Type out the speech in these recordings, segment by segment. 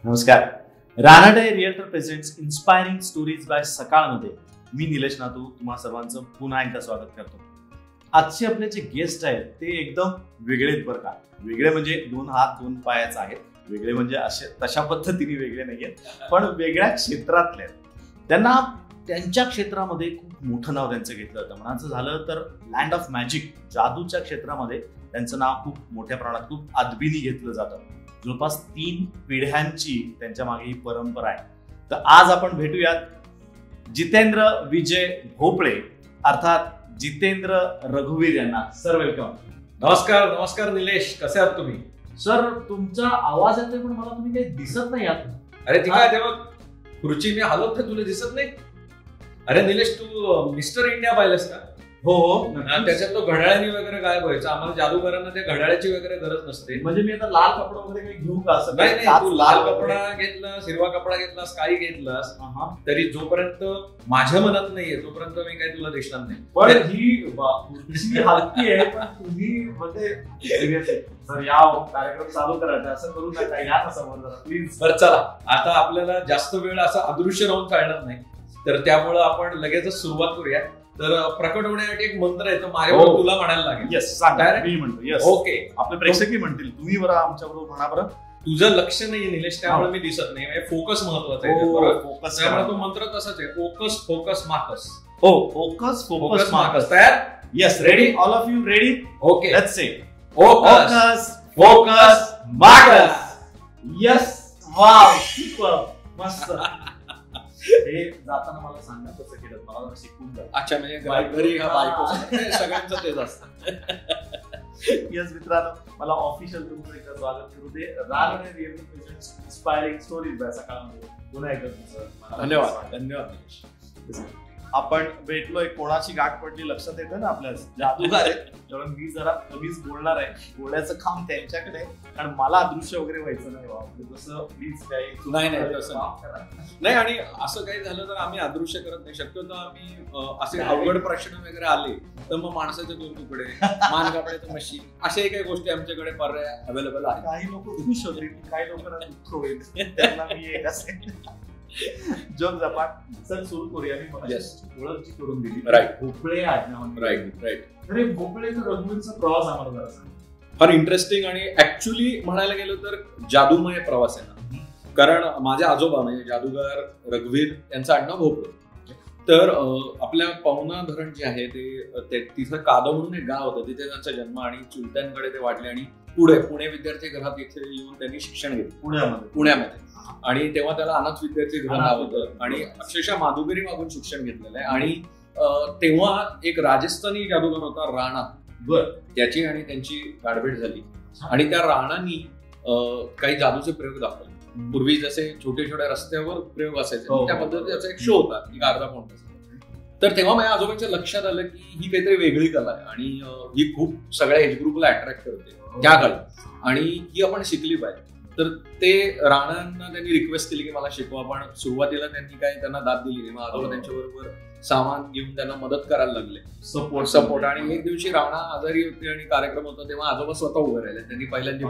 नमस्कार. Ranade realtor presents inspiring stories by सकाळमध्ये मी निलेश नातू तुम्हा सर्वांचं पुन्हा एकदा स्वागत करतो. आजचे आपले जे गेस्ट आहेत ते एकदम वेगळेच बरं का. वेगळे म्हणजे 2 हात 2 पायाच आहेत. वेगळे म्हणजे असे तशा पद्धतीने वेगळे नाहीयेत, पण वेगळ्या क्षेत्रातले आहेत. त्यांना त्यांच्या क्षेत्रामध्ये खूप मोठं नाव त्यांचं घेतलं जातं. म्हणायचं झालं तर लँड ऑफ मॅजिक, जादूच्या क्षेत्रामध्ये त्यांचं नाव खूप मोठ्या प्रमाणात खूप आदबीने घेतलं जातं. जवळपास 3 पिढ्यांची त्यांच्या मागे ही परंपरा आहे. तर आज आपण भेटूयात जितेंद्र विजय भोपळे अर्थात जितेंद्र रघुवीर यांना. Sir welcome. नमस्कार. नमस्कार निलेश, कसे आहात तुम्ही? सर तुमचा आवाज येतोय पण मला तुम्ही काही दिसत नाही आहात. अरे ती काय तेव्हा खुर्ची मी हलवते तुला दिसत नाही? अरे निलेश, तू मिस्टर इंडिया पाहिलंस का? हो त्याच्यात तो घड्याळाने वगैरे गायब व्हायचा. आम्हाला जादूगारांना त्या घड्याळाची वगैरे गरज नसते. म्हणजे मी आता लाल कपडा वगैरे काही घेऊ का? असं नाही, तू लाल कपडा घेतलास, हिरवा कपडा घेतलास, काही घेतलास तरी जोपर्यंत माझ्या मनात नाहीये तोपर्यंत मी काही तुला दिसणार नाही. पण ही खुर्ची हलकी आहे, पण तुम्ही म्हणजे सर या कार्यक्रम चालू करायचा असं करू नका. या समोर जरा प्लीज. बरं चला, आता आपल्याला जास्त वेळ असं अदृश्य राहून चालणार नाही, तर त्यामुळे आपण लगेचच सुरुवात करूया. तर प्रकट होण्यासाठी एक मंत्र आहे, तो माझ्यावर तुला म्हणायला लागेल. येस, मी म्हणतो. Yes, okay. आपले प्रेक्षकही म्हणतील, तुम्ही बरं आमच्या बरोबर म्हणा. बरं, तुझं लक्ष नाहीये निलेश, त्यामुळे मी दिसत नाही. फोकस महत्वाचा आहे. फोकस, त्यामुळे तो मंत्र तसाच आहे, फोकस फोकस माकस. हो, फोकस फोकस माकस. तयार? Yes, ready. All of you ready? Okay, let's say focus focus माकस. येस, वाव, सुपर, मस्त. हे जाताना मला सांगा कसं केलं, मला जरा शिकून द्या. अच्छा, म्हणजे घरी सगळ्यांचं तेच असतं. येस मित्रांनो, मला ऑफिशियल तुमचं एकदा स्वागत करू दे. Ranade realtor presents inspiring stories by सकाळमध्ये पुन्हा एकदा तुमचं धन्यवाद. धन्यवाद. आपण भेटलोय, कोणाची गाठ पडली लक्षात येतं ना आपल्या. जादूगार आहेत, कारण मी जरा कमीच बोलणार आहे. बोलायचं काम त्यांच्याकडे आहे, कारण मला अदृश्य वगैरे व्हायचं नाही. तसं प्लीज काही नाही तसं नाही. आणि असं काही झालं तर आम्ही अदृश्य करत नाही. शक्यतो आम्ही असे अवघड प्रश्न वगैरे आले तर मग माणसाचे 2 तुकडे, मान कापण्याचं मशीन, अशाही काही गोष्टी आमच्याकडे पर्याय अवेलेबल आहे. काही लोक खुश होतील, काही लोकांना दुःख होईल, त्यांना मी एक असेल जोक झपाट. सर सुरू करूया. मी ओळख जी करून दिली, राईट, भोपळे आहेत. राईट. अरे भोपळे तर रघुवीरचा प्रवास आम्हाला जरा सांग. फार इंटरेस्टिंग आणि ऍक्च्युली म्हणायला गेलं तर जादूमय प्रवास आहे ना. कारण माझे आजोबा म्हणजे जादूगार रघुवीर यांचं आडनाव भोपळे. तर आपल्या पवना धरण जे आहे ते तिथं कादव म्हणून एक गाव होतं, तिथे त्यांचा जन्म आणि चुलत्यांकडे ते वाढले आणि पुणे विद्यार्थी घरात इथे येऊन त्यांनी शिक्षण घेतलं पुण्यामध्ये. आणि तेव्हा त्याला अनाथ विद्यार्थी घर नाव होतं आणि अक्षरशः माधुगिरी मागून शिक्षण घेतलेलं आहे. आणि तेव्हा एक राजस्थानी जादूगार होता राणा, त्याची आणि त्यांची गाठभेट झाली आणि त्या राणानी काही जादूचे प्रयोग दाखवले. पूर्वी जसे छोटे छोट्या रस्त्यावर प्रयोग असायचे त्या पद्धतीचा एक शो होता, एक अर्धा पाऊण तास. तर तेव्हा माझ्या आजोबांच्या लक्षात आलं की ही काहीतरी वेगळी कला आहे आणि ही खूप सगळ्या एज ग्रुपला अट्रॅक्ट करते त्या काळी आणि ही आपण शिकली पाहिजे. तर ते राणांना त्यांनी रिक्वेस्ट केली की मला शिकवा. पण सुरुवातीला त्यांनी काही त्यांना दाद दिली नाही. मग आजोबा त्यांच्याबरोबर सामान घेऊन त्यांना मदत करायला लागले, सपोर्ट. आणि एक दिवशी राणा आजारी होते आणि कार्यक्रम होता, तेव्हा आजोबा स्वतः उभे राहिले. त्यांनी पहिल्यांदा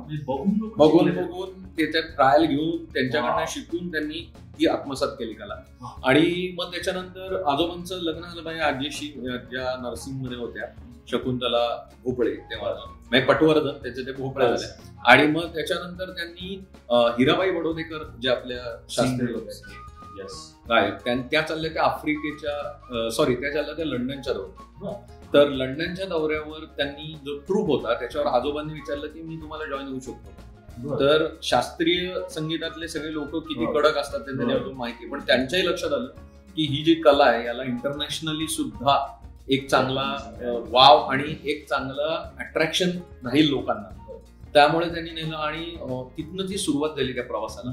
बघून त्याच्यात ट्रायल घेऊन त्यांच्याकडनं शिकून त्यांनी ती आत्मसात केली कला. आणि मग त्याच्यानंतर आजोबांचं लग्न झालं माझ्या आजीशी, ज्या नर्सिंग मध्ये होत्या, शकुंतला भोपळे. तेव्हा पटवर्धन त्याचे ते भोपळे झाले. आणि मग त्याच्यानंतर त्यांनी हिराबाई बडोदेकर जे आपल्या शास्त्री होत्या त्या चालल्या त्या आफ्रिकेच्या त्या चालल्या त्या लंडनच्या दौऱ्यावर. तर लंडनच्या दौऱ्यावर त्यांनी जो ट्रूप होता त्याच्यावर आजोबांनी विचारलं की मी तुम्हाला जॉईन होऊ शकतो. तर शास्त्रीय संगीतातले सगळे लोक किती कडक असतात त्यांना अजून माहिती, पण त्यांच्याही लक्षात आलं की ही जी कला आहे याला इंटरनॅशनली सुद्धा एक चांगला वाव आणि एक चांगलं अट्रॅक्शन राहील लोकांना. त्यामुळे त्यांनी नेलं आणि तिथनं ती सुरुवात झाली त्या प्रवासाला.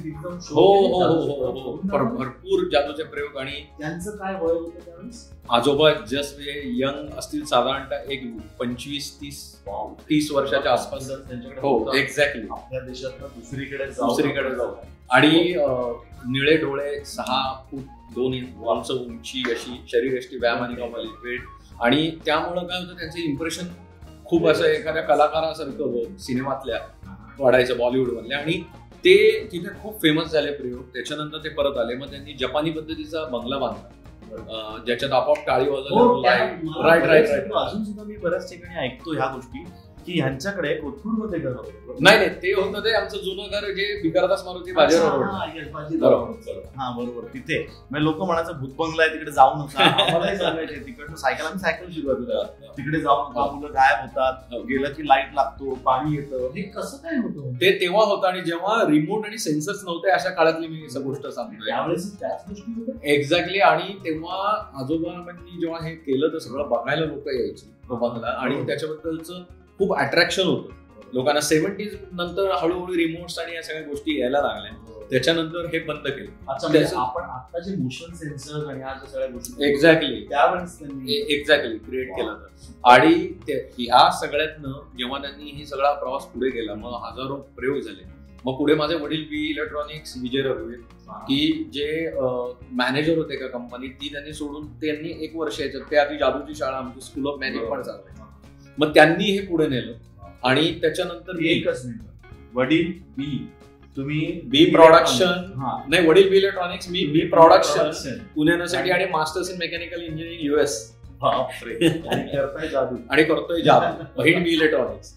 भरपूर जादूचे प्रयोग. आणि त्यांचं काय वय होतं त्यावेळेस? आजोबा जस्ट यंग असतील, साधारणतः एक 25-30 वर्षाच्या आसपास. हो, एक्झॅक्टली. आपल्या देशात दुसरीकडे जाऊ. आणि निळे डोळे, 6 फूट 2 इंच उंची, अशी शरीरयष्टी, व्यायाम आणि कमाली वेट. आणि त्यामुळं काय होतं, त्यांचं इम्प्रेशन खूप असं एखाद्या कलाकारासारखं सिनेमातल्या वाढायचं, बॉलिवूड मधल्या. आणि ते तिथे खूप फेमस झाले प्रयोग. त्याच्यानंतर ते परत आले, मग त्यांनी जपानी पद्धतीचा बंगला बांधला ज्याच्यात आपोआप टाळी वाजवली. राईट. अजून सुद्धा मी बऱ्याच ठिकाणी ऐकतो ह्या गोष्टी की ह्यांच्याकडे कोथरूडमध्ये घर होतं. नाही ते होतं ते आमचं जुनं घर जे भिकारदास मारुती बाजीराव रोड. हा बरोबर, तिथे लोक म्हणायचं भूत बंगला आहे तिकडे जाऊ नका. आम्हालाही सांगायचे तिकडनं सायकल शिकवत तिकडे जाऊ नका, मुलं गायब होतात, गेलं की लाईट लागतो, पाणी येतं. हे कसं काय होतं ते तेव्हा होतं, आणि जेव्हा रिमोट आणि सेन्सर्स नव्हते अशा काळातली मी ही गोष्ट सांगतोय. एक्झॅक्टली. आणि तेव्हा आजोबांनी जेव्हा हे केलं तर सगळं बघायला लोक यायची तो बंगला, आणि त्याच्याबद्दलचं खूप अट्रॅक्शन होतं लोकांना. 70s नंतर हळूहळू रिमोट्स आणि या सगळ्या गोष्टी यायला लागल्या, त्याच्यानंतर हे बंद केलं. आपण आता जे मोशन सेन्सर आणि या सगळ्या गोष्टी एक्झॅक्टली त्यावेळेस एक्झॅक्टली क्रिएट केलं होतं. आणि ह्या सगळ्यातनं जेव्हा त्यांनी ही सगळा प्रवास पुढे केला, मग हजारो प्रयोग झाले. मग पुढे माझे वडील बी इलेक्ट्रॉनिक्स विजय रघुवीर, की जे मॅनेजर होते का कंपनीत, ती त्यांनी सोडून त्यांनी 1 वर्ष याच्यात, ते आधी जादूची शाळा आमची स्कूल ऑफ मॅनेजमेंट चालते, मग त्यांनी हे पुढे नेलं. आणि त्याच्यानंतर एकच मिनिट, वडील बी, तुम्ही बी प्रोडक्शन, नाही वडील बी इलेक्ट्रॉनिक्स, मी बी प्रोडक्शन पुणे युनिव्हर्सिटी, आणि masters in mechanical engineering US. आणि करतोय जादू, बहीण बी इलेक्ट्रॉनिक्स.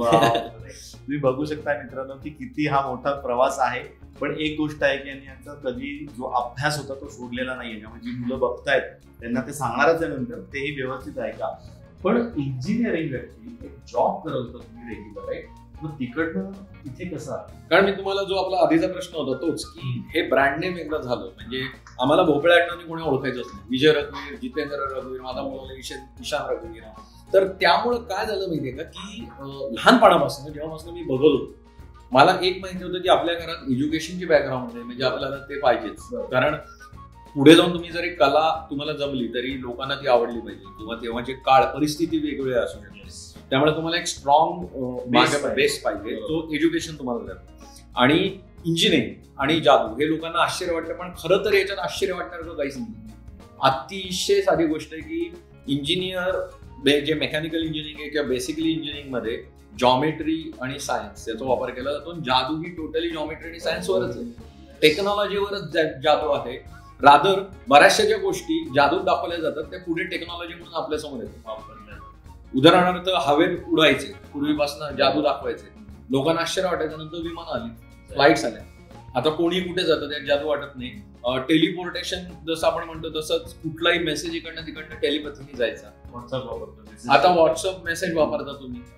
तुम्ही बघू शकता मित्रांनो की किती हा मोठा प्रवास आहे. पण एक गोष्ट आहे की यांचा कधी जो अभ्यास होता तो सोडलेला नाहीये. त्यामुळे जी मुलं बघतायत त्यांना ते सांगणारच आहे नंतर, तेही व्यवस्थित ऐका. पण इंजिनिअरिंग व्यक्ती एक जॉब करत होता तुम्ही रेग्युलर आहे, मग तिकडनं इथे कसा? कारण मी तुम्हाला जो आपला आधीचा प्रश्न होता तोच, की हे ब्रँड नेम एकदा झालं म्हणजे आम्हाला भोपळ्या आडनावाने कोणी ओळखायचंच नाही. विजय रघुवीर, जितेंद्र रघुवीर, माझा मुलगा ईशान रघुवीर. तर त्यामुळं काय झालं माहितीये का, की लहानपणापासून जेव्हापासून मी बघत होतो, मला एक माहिती होतं की आपल्या घरात एज्युकेशनची बॅकग्राऊंड आहे, म्हणजे आपल्याला ते पाहिजेच. कारण पुढे जाऊन तुम्ही जरी कला तुम्हाला जमली तरी लोकांना ती आवडली पाहिजे, किंवा तेव्हाची काळ परिस्थिती वेगवेगळी असू शकते. त्यामुळे तुम्हाला एक स्ट्रॉंग बेस पाहिजे, तो एज्युकेशन तुम्हाला देतो. आणि इंजिनिअरिंग आणि जादू हे लोकांना आश्चर्य वाटतं, पण खरं तर याच्यात आश्चर्य वाटण्याचं काहीच नाही. अतिशय साधी गोष्ट आहे की इंजिनियर जे मेकॅनिकल इंजिनिअरिंग आहे किंवा बेसिकली इंजिनिअरिंग मध्ये जॉमेट्री आणि सायन्स याचा वापर केला जातो. जादू ही टोटली जॉमेट्री आणि सायन्सवरच आहे, टेक्नॉलॉजीवरच जादू आहे. रादर बऱ्याचशा ज्या गोष्टी जादूत दाखवल्या जातात त्या पुढे टेक्नॉलॉजी म्हणून आपल्या समोर येतात. उदाहरणार्थ हवेत उडायचे, पूर्वीपासून जादू दाखवायचे, लोकांना आश्चर्य वाटायचं. नंतर विमान आली, फ्लाईट्स आल्या, आता कोणी कुठे जातं त्यात जादू वाटत नाही. टेलिपोर्टेशन जसं आपण म्हणतो तसंच कुठलाही मेसेज इकडनं तिकडनं टेलिपॅथीने जायचा. आता व्हॉट्सअप मेसेज वापरता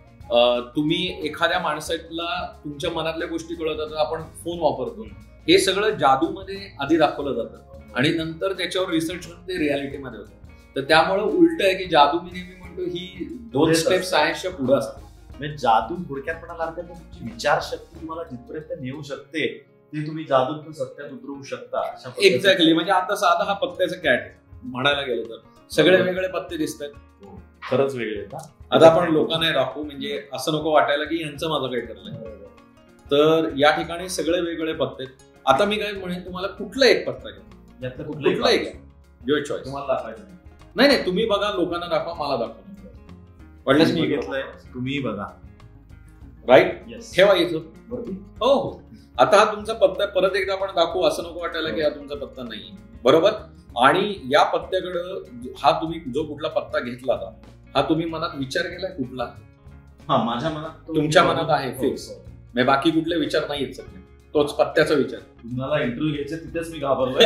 तुम्ही एखाद्या माणसाला तुमच्या मनातल्या गोष्टी कळवतात, आपण फोन वापरतो. हे सगळं जादूमध्ये आधी दाखवलं जातं आणि नंतर त्याच्यावर रिसर्च होऊन ते रियालिटीमध्ये होतं. तर त्यामुळे उलट आहे की जादू मी नेहमी म्हणतो ही 2 स्टेप सायन्सच्या पुढे असते. म्हणजे जादू थोडक्यातपणा लागते, पण तुमची विचारशक्ती तुम्हाला जिथपर्यंत नेऊ शकते ते तुम्ही जादूतून सत्यात उतरवू शकता. एक्झॅक्टली. म्हणजे आता साधा हा पत्त्याचा कॅट आहे म्हणायला गेलं तर, सगळे वेगळे पत्ते दिसतात. खरंच वेगळे. आता आपण लोकांना दाखवू म्हणजे असं नको वाटायला की यांचं माझं काही ठरलंय. तर या ठिकाणी सगळे वेगवेगळे पत्ते. आता मी काय म्हणेन, तुम्हाला कुठला एक पत्ता घ्या, यातलं कुठलाही घ्या, युअर चॉईस. तुम्हाला दाखवायचं नाही, तुम्ही बघा, लोकांना दाखवा, मला दाखवा. वाटल्यास मी घेतलंय, तुम्ही बघा. राईट, ठेवा इथं. हो. आता हा तुमचा पत्ता परत एकदा आपण दाखवू, असं नको वाटायला की हा तुमचा पत्ता नाही. बरोबर. आणि या पत्त्याकडं हा तुम्ही जो कुठला पत्ता घेतला होता, हा तुम्ही मनात विचार केलाय कुठला? हा, माझ्या मनात, तुमच्या मनात आहे फिक्स. बाकी कुठले विचार नाहीत सगळे, तोच पत्त्याचा विचार. तुम्हाला इंटरव्ह्यू घ्यायचे तिथेच मी घाबरलोय.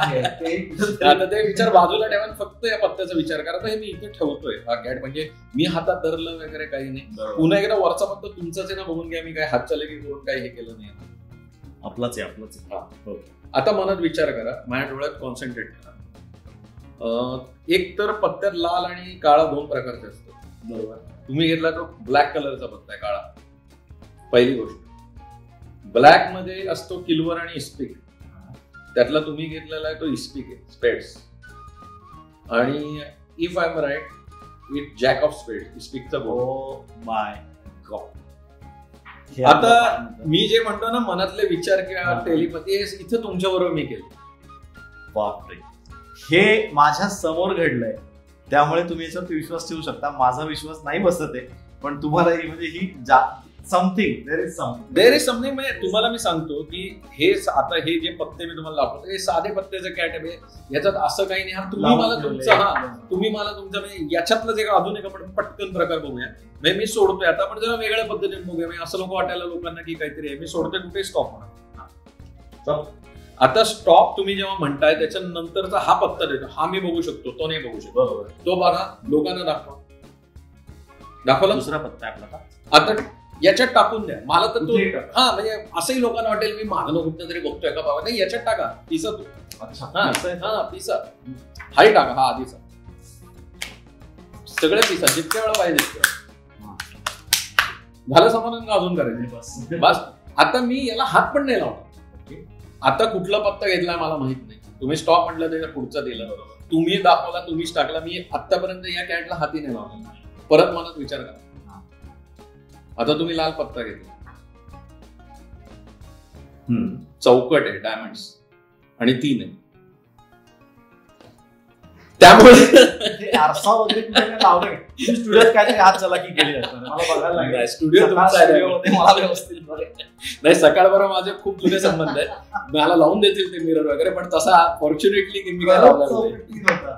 आता ते विचार बाजूला ठेवा, फक्त या पत्त्याचा विचार करा. तर हे मी इथे ठेवतोय हा कॅट, म्हणजे मी हातात धरलं वगैरे काही नाही. पुन्हा एकदा वरचा पत्ता तुमचाच आहे ना, बघून घ्या. मी काय हात चालकी करून काही हे केलं नाही, आपलाच आहे. आता मनात विचार करा, माझ्या डोळ्यात कॉन्सन्ट्रेट करा. एक तर पत्त्यात लाल आणि काळा 2 प्रकारचे असतात. बरोबर. तुम्ही घेतला तो ब्लॅक कलरचा पत्ता आहे, काळा. पहिली गोष्ट, ब्लॅक मध्ये असतो किल्वर आणि इस्पिक. त्यातला तुम्ही घेतलेला आहे तो इस्पिक आहे, स्पेड्स. आणि if I am right, it jack of spades, इस्पिकचा बोर्ड. My god. आता मी जे म्हणतो ना, मनातले विचार किंवा टेलिपॅथी, इथं तुमच्या बरोबर मी केलं. बापरे, हे माझ्या समोर घडलंय, त्यामुळे तुम्ही याच्यावर विश्वास ठेवू शकता. माझा विश्वास नाही बसत आहे, पण तुम्हाला म्हणजे ही समथिंग देर इज समथिंग. म्हणजे तुम्हाला मी सांगतो की हे आता हे जे पत्ते मी तुम्हाला दाखवतो हे साधे पत्त्याचं कॅट आहे. याच्यात असं काही नाही. तुम्ही मला तुमचं म्हणजे याच्यातलं जे अजून एक आपण पटकन प्रकार बघूया. म्हणजे मी सोडतोय आता आपण जरा वेगळ्या पद्धतीने बघूया. म्हणजे असं लोक वाटायला लोकांना की काहीतरी आहे. मी सोडतोय कुठे स्टॉप म्हणा. आता स्टॉप तुम्ही जेव्हा म्हणताय त्याच्यानंतरचा हा पत्ता देतो हा मी बघू शकतो तो नाही बघू शकतो. बरोबर. तो बघा लोकांना दाखवला दुसरा पत्ता आहे आपला. आता याच्यात टाकून द्या मला तर तो म्हणजे असंही लोकांना वाटेल मी मागणं कुठं तरी बघतोय का बाबा. नाही याच्यात टाका पिसा तू. अच्छा पिसा हाही टाका. हा आधीचा सगळे पिसा जितक्या वेळा पाहिजे तितक्या झालं. समाधान अजून करायचं बस. आता मी याला हात पण नाही लावला. आता कुठला पत्ता घेतलाय मला माहित नाही. तुम्ही स्टॉप म्हटलं त्याच्या पुढचा दिला तुम्ही दाखवला तुम्हीच टाकला. मी आतापर्यंत या कॅटला हाती नाही लावला. परत मनात विचार करा. आता तुम्ही लाल पत्ता घेतला चौकट आहे डायमंड्स आणि 3 आहे. त्यामुळे आरसा वगैरे लावले स्टुडिओत काय हात चलाकी केली मला बघायला लागला. स्टुडिओ मला व्यवस्थित नाही. सकाळभर माझे खूप जुने संबंध आहेत. मला लावून देतील ते मिरर वगैरे पण तसा फॉर्च्युनेटली की मी काय लावला.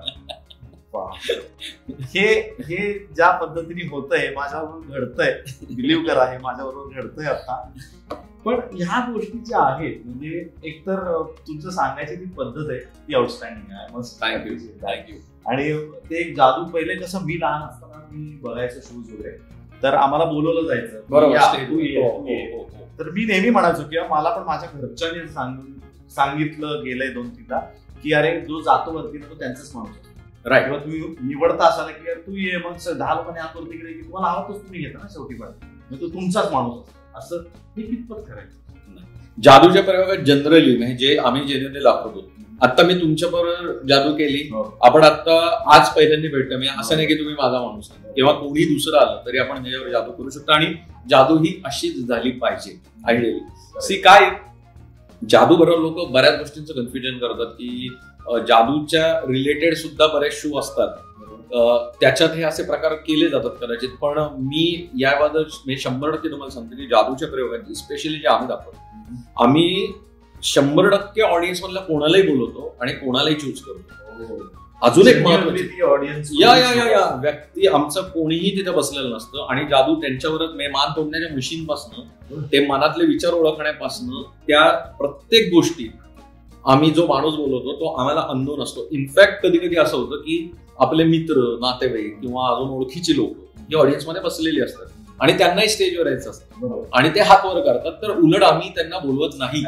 हे ज्या पद्धतीने होतंय माझ्याबरोबर घडतंय बिलीव्ह करा हे माझ्याबरोबर घडतंय आता. पण ह्या गोष्टी ज्या आहेत म्हणजे एकतर तुमचं सांगायची ती पद्धत आहे ती आउटस्टँडिंग आहे. मस्त. थँक्यू. आणि ते एक जादू पहिले कसं मी लहान असताना मी बघायचं शोज वगैरे तर आम्हाला बोलवलं जायचं. बरोबर. तर मी नेहमी म्हणायचो की मला पण माझ्या घरच्यांनी सांगितलं गेलंय 2-3दा की अरे जो जातो वरती तो त्यांचाच माणूस असतो. राईट. किंवा तुम्ही निवडता असाल की तू ये मग 10 लोकांनी हात वरती गेले की तुम्हाला आवडतोच तुम्ही घेता ना शेवटी पण तो तुमचाच माणूस असतो. असं हे कितपत करायचं. जादूच्या प्रयोगात जनरली म्हणजे जे आम्ही जेने दाखवतो. आता मी तुमच्या बरोबर जादू केली. आपण आता आज पहिल्यांदा भेटतो. मी असं नाही की तुम्ही माझा माणूस आहे किंवा कोणी दुसरं आलं तरी आपण ह्याच्यावर जादू करू शकतो. आणि जादू ही अशीच झाली पाहिजे आयडियली. सी काय जादू बरोबर लोक बऱ्याच गोष्टींचं कन्फ्युजन करतात की जादूच्या रिलेटेड सुद्धा बरेच शो असतात. त्याच्यात हे असे प्रकार केले जातात कदाचित. पण मी याबद्दल 100% तुम्हाला सांगतो की जादूच्या प्रयोगांची स्पेशली जे आम्ही दाखवतो आम्ही 100% ऑडियन्स मधल्या कोणालाही बोलवतो आणि कोणालाही चूज करतो. अजून एक महत्त्वाची ऑडियन्स या व्यक्ती आमचं कोणीही तिथे बसलेलं नसतं. आणि जादू त्यांच्यावरच मान तोडण्याच्या मशीन पासून ते मनातले विचार ओळखण्यापासून त्या प्रत्येक गोष्टी आम्ही जो माणूस बोलवतो तो आम्हाला अननोन असतो. इनफॅक्ट कधी कधी असं होतं की आपले मित्र नातेवाईक किंवा अजून ओळखीची लोक ही ऑडियन्स मध्ये बसलेली असतात आणि त्यांनाही स्टेजवर यायचं असतं आणि ते हात वर करतात. तर उलट आम्ही त्यांना बोलवत नाही.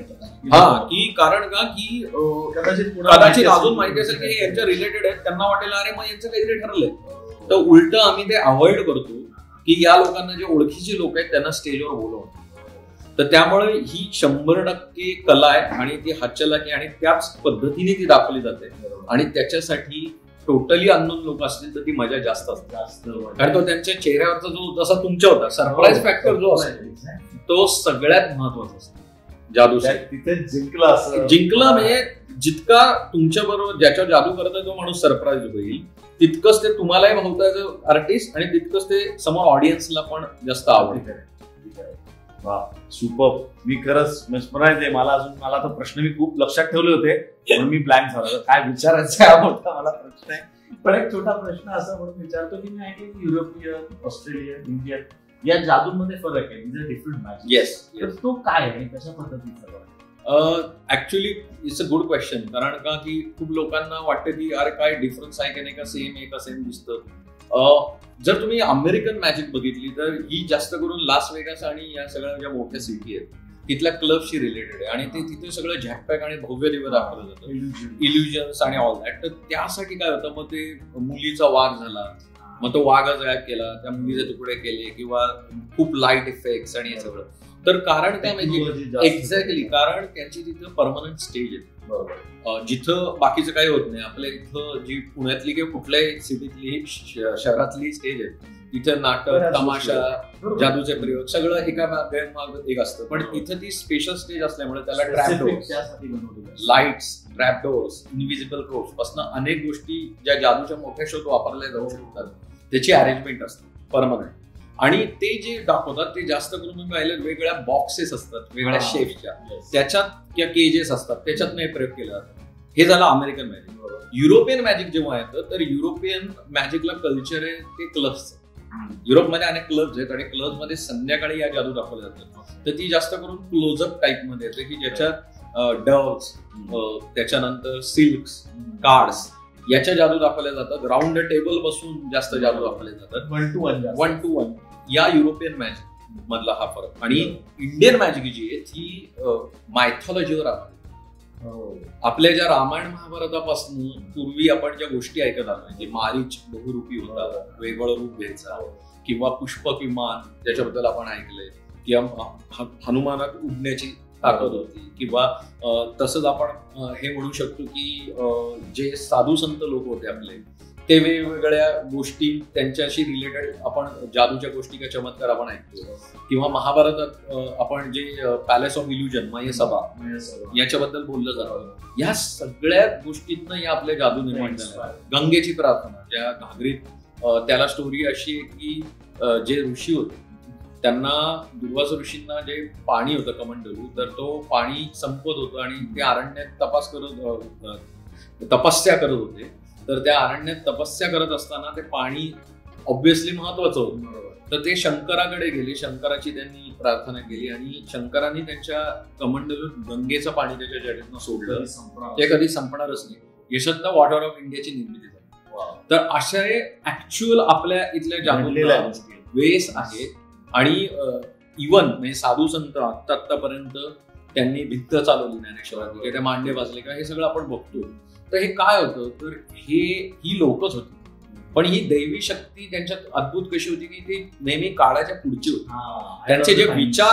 की कारण का की कदाचित अजून माहिती असेल की यांच्या रिलेटेड आहेत त्यांना वाटेल अरे मग यांचं काहीतरी ठरलंय. तर उलट आम्ही ते अवॉइड करतो की या लोकांना जे ओळखीचे लोक आहेत त्यांना स्टेजवर बोलवणं. तर त्यामुळे ही 100% कला आहे आणि ती हातचलाकी आणि त्याच पद्धतीने ती दाखवली जाते. आणि त्याच्यासाठी टोटली अननोन लोक असतील तर ती मजा जास्त असते. कारण तो त्यांच्या चेहऱ्यावरचा जो जसा तुमच्या होता सरप्राईज फॅक्टर जो असतो तो सगळ्यात महत्वाचा असतो. जादू तिथे जिंकला म्हणजे जितका तुमच्या बरोबर ज्याच्यावर जादू करतोय तो माणूस सरप्राईज होईल तितकंच ते तुम्हालाही भावतायचं आर्टिस्ट आणि तितकंच ते समोर ऑडियन्सला पण जास्त आवडतं. वा सुपर. मी खरंच मेस्मराइज आहे. मला तर प्रश्न मी खूप लक्षात ठेवले होते पण मी ब्लँक झाला. काय विचारायचं हा मोठा मला प्रश्न आहे. पण एक छोटा प्रश्न असा म्हणून विचारतो की मी ऐकले की युरोपियन ऑस्ट्रेलियन इंडियन या जादूमध्ये फरक आहे. Different magic. येस. तो काय आहे कशा पद्धतीचा. Actually it's a good question. कारण का की खूप लोकांना वाटतं की अरे काय डिफरन्स आहे की नाही का सेम आहे का सेम दिसतं. जर तुम्ही अमेरिकन मॅजिक बघितली तर ही जास्त करून लास वेगास आणि या सगळ्या ज्या मोठ्या सिटी आहेत तिथल्या क्लबशी रिलेटेड आहे आणि ते तिथे सगळं झॅकपॅक आणि भव्य दिव्य दाखवलं जातं. इल्युजन्स आणि ऑल दॅट. तर त्यासाठी काय होतं मग ते मुलीचा वाघ झाला मग तो वाघच गायब केला त्या मुलीचे तुकडे केले किंवा खूप लाईट इफेक्ट्स आणि हे सगळं. तर कारण काय माहिती एक्झॅक्टली कारण त्यांची तिथं परमनंट स्टेज आहे. जिथं बाकीचं काही होत नाही. आपल्या इथं जी पुण्यातली किंवा कुठल्याही सिटीतली शहरातली स्टेज आहे तिथं नाटक तमाशा जादूचे प्रयोग सगळं एका मागे एक असतं. पण इथं ती स्पेशल स्टेज असल्यामुळे त्याला trapdoors lights trapdoors invisible rods पासून अनेक गोष्टी ज्या जादूच्या मोठ्या शोध वापरल्या जाऊ शकतात त्याची अरेंजमेंट असते परमनंट. आणि ते जे दाखवतात ते जास्त करून तुम्ही पाहिलं वेगवेगळ्या बॉक्सेस असतात वेगळ्या शेप्सच्या, त्याच्यात किंवा केजेस असतात, त्याच्यात नाही प्रयोग केला जातो. हे झालं अमेरिकन मॅजिक. युरोपियन मॅजिक जेव्हा येतं तर युरोपियन मॅजिकला कल्चर आहे ते क्लब्सचं. युरोपमध्ये अनेक क्लब्स आहेत आणि क्लबमध्ये संध्याकाळी या जादू दाखवल्या जातात. तर ती जास्त करून क्लोजअप टाईप मध्ये येते की ज्याच्यात डव्स, त्याच्यानंतर सिल्क्स, कार्ड्स याच्या जादू दाखवल्या जातात. राऊंड टेबल बसून जास्त जादू दाखवले जातात. 1 to 1 या युरोपियन मॅजिक मधला हा फरक. आणि इंडियन मॅजिक जी आहे ती मायथॉलॉजीवर आधारित. आपल्या ज्या रामायण महाभारतापासून पूर्वी आपण ज्या गोष्टी ऐकत आलो, म्हणजे मारीच बहुरूपी होता, वेगळं रूप घ्यायचा, किंवा पुष्पक विमान ज्याच्याबद्दल आपण ऐकलंय, किंवा हनुमानात उडण्याची ताकद होती, किंवा तसंच आपण हे म्हणू शकतो की जे साधू संत लोक होते आपले ते वेगवेगळ्या गोष्टी त्यांच्याशी रिलेटेड आपण जादूच्या गोष्टी किंवा चमत्कार आपण ऐकतो, किंवा महाभारतात आपण जे पॅलेस ऑफ इल्युजन माय सभा याच्याबद्दल बोललं जातं. या सगळ्या गोष्टींना या आपल्या जादू निर्माण झाल्या. गंगेची प्रार्थना ज्या घागरीत, त्याला स्टोरी अशी आहे की जे ऋषी होते त्यांना, दुर्वास ऋषींना जे पाणी होतं कमंडलू, तर तो पाणी संपत होतं आणि ते अरण्यात तपस्या करत होते. तर त्या अरण्यात तपस्या करत असताना ते पाणी ऑब्व्हियसली महत्वाचं होतं. तर ते शंकराकडे गेले, शंकराची त्यांनी प्रार्थना केली आणि शंकरांनी त्यांच्या कमंडलूत गंगेचं पाणी त्याच्या जडीतनं सोडलं. ते कधी संपणारच नाही. यशवंत वॉटर ऑफ इंडियाची निर्मिती झाली. तर अशा ऍक्च्युअल आपल्या इथल्या जादूला वेस आहेत. आणि इव्हन म्हणजे साधू संत आतापर्यंत त्यांनी भित्त चालवली ज्ञानेश्वरांनी, ते मांडे वाजले का, हे सगळं आपण बघतो. तर हे काय होतं, तर ही लोकच होती, पण ही दैवी शक्ती त्यांच्यात अद्भुत कशी होती की ते नेहमी काळाच्या पुढची होती. त्यांचे जे